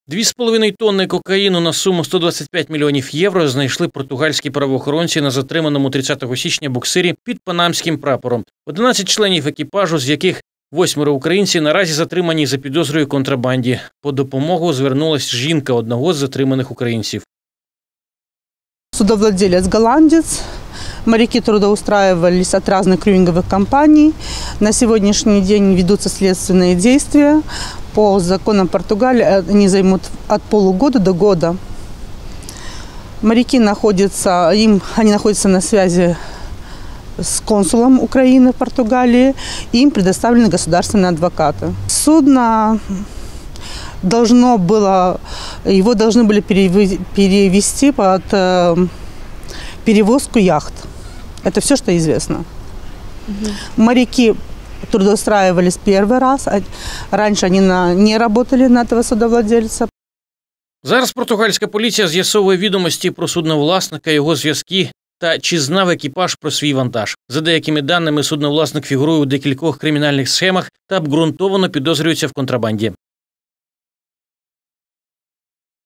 2,5 тонни кокаїну на суму 125 мільйонів євро знайшли португальські правоохоронці на затриманому 30 січня буксирі під панамським прапором. 11 членів екіпажу, з яких 8 українці, наразі затримані за підозрою контрабанді. По допомогу звернулась жінка одного з затриманих українців. Судовладелец голландец. Моряки трудоустраивались от разных крюинговых компаний. На сегодняшний день ведутся следственные действия. По законам Португалии они займут от полугода до года. Моряки находятся на связи с консулом Украины в Португалии. Им предоставлены государственные адвокаты. Судно его должны были перевести под перевозку яхт. Это все, что известно. Моряки трудоустраивались первый раз. Раньше они не работали на этого судовладельца. Зараз португальська поліція з'ясовує відомості про судновласника, його зв'язки та чи знав екіпаж про свій вантаж. За деякими даними, судновласник фігурує у декількох кримінальних схемах та обґрунтовано підозрюється в контрабанді.